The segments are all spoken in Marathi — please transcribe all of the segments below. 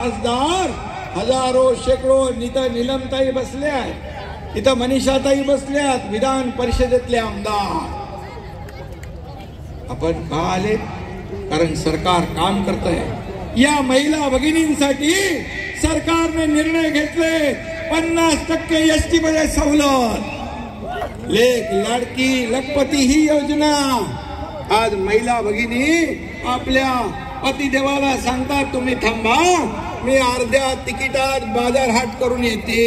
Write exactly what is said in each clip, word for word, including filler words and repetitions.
खासदार हजारो शेकडो इथं नीलमताई बसल्या आहेत, इथं मनीषाताई बसल्यात, विधान परिषदेतले आमदार. आपण का आले? कारण सरकार काम करतंय. या महिला भगिनींसाठी सरकारने निर्णय घेतले पन्नास टक्के एसटी मध्ये सवलत. लेक लाडकी लखपती ही योजना आज महिला भगिनी आपल्या पतिदेवाला सांगतात, तुम्ही थांबा, मी अर्ध्या तिकिटात बाजार हाट करून येते.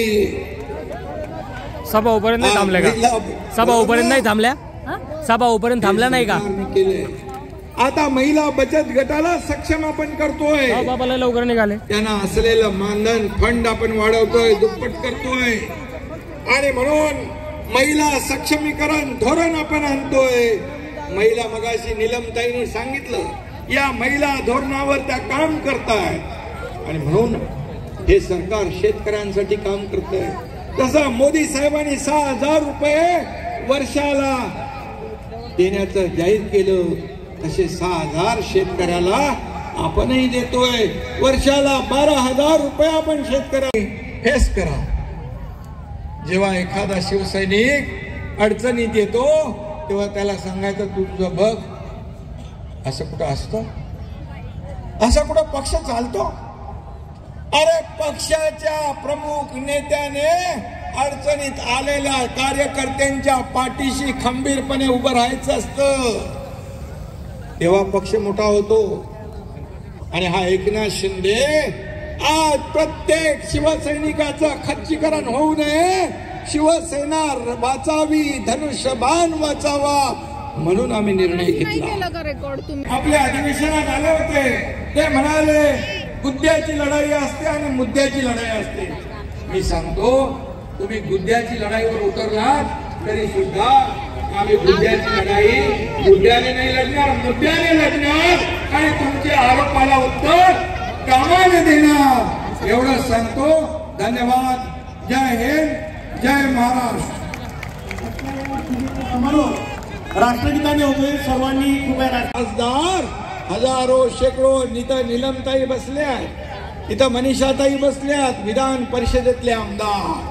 सभा उपर्यंत नाही थांबल्या का? सभा उपर्यंत नाही थांबल्या? सभा उपर्यंत थांबल्या नाही का? आता महिला बचत गटाला सक्षम आपण करतोय. बाबाला लवकर निघाले. त्यांना असलेलं मानधन फंड आपण वाढवतोय, दुप्पट करतोय. आणि म्हणून महिला सक्षमीकरण धोरण आपण आणतोय. महिला मगाशी नीलमताईने सांगितलं, या महिला धोरणावर त्या काम करतायत. आणि म्हणून हे सरकार शेतकऱ्यांसाठी काम करतंय. तसं मोदी साहेबांनी सहा हजार रुपये वर्षाला देण्याचं जाहीर केलं, तसे सहा हजार शेतकऱ्याला आपणही देतोय. वर्षाला बारा हजार रुपये आपण शेतकऱ्याला फेस करा. जेव्हा एखादा शिवसैनिक अडचणीत येतो तेव्हा त्याला सांगायचं, तुझं बघ. असं कुठं असतं? असं कुठं पक्ष चालतो? अरे पक्षाच्या प्रमुख नेत्याने अडचणीत आलेल्या कार्यकर्त्यांच्या पाठीशी खंबीरपणे उभं राहायचं असतं, तेव्हा पक्ष मोठा होतो. आणि हा एकनाथ शिंदे आज प्रत्येक शिवसैनिकाचं खच्चीकरण होऊ नये, शिवसेना वाचावी, धनुष्यबाण वाचावा, म्हणून आम्ही निर्णय घेतला. आपल्या अधिवेशनात आले होते, ते म्हणाले गुद्द्याची लढाई असते आणि मुद्द्याची लढाई असते. मी सांगतो, तुम्ही गुद्द्याची लढाईवर उतरलात तरी सुद्धा आम्ही गुद्द्याची लढाई गुद्द्याने नाही लढणार, मुद्द्याने लढणार आणि तुमचे आरोपाला उत्तर कामाने देणार, एवढं सांगतो. धन्यवाद. जय हिंद, जय महाराष्ट्र. राष्ट्रगीताने होते सर्वांनी. खासदार हजारो शेकडो इथं नीलमताई बसल्या आहेत, इथं मनीषाताई बसल्यात, विधान परिषदेतले आमदार.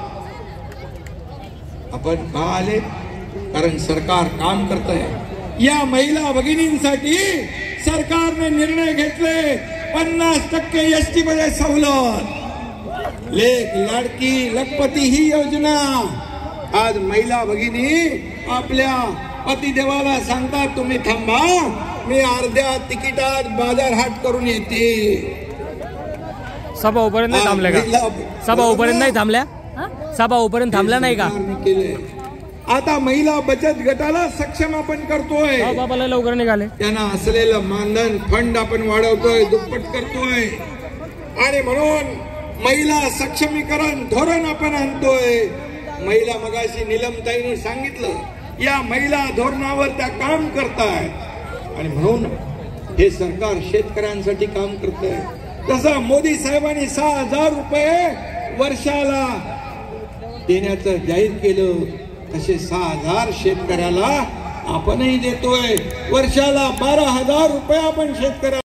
आपण का आले? कारण सरकार काम करतंय. या महिला भगिनींसाठी सरकारने निर्णय घेतले पन्नास टक्के एसटी मध्ये सवलत. लेक लाडकी लखपती ही योजना आज महिला भगिनी आपल्या पतिदेवाला सांगतात, तुम्ही थांबा, मी अर्ध्या तिकिटात बाजार हाट करून येते. सभा उपर्यंत नाही थांबल्या का? सभा उपर्यंत नाही थांबल्या? सभा उपर्यंत थांबल्या नाही का? आता महिला बचत गटाला सक्षम आपण करतोय. बाबाला लवकर निघाले. त्यांना असलेलं मानधन फंड आपण वाढवतोय, दुप्पट करतोय. आणि म्हणून महिला सक्षमीकरण धोरण आपण आणतोय. महिला मगाशी नीलमताईने सांगितलं, या महिला धोरणावर त्या काम करतायत. आणि म्हणून हे सरकार शेतकऱ्यांसाठी काम करतंय. तसं मोदी साहेबांनी सहा हजार रुपये वर्षाला देण्याचं जाहीर केलं, तसे सहा हजार शेतकऱ्याला आपणही देतोय. वर्षाला बारा हजार रुपये आपण शेतकऱ्याला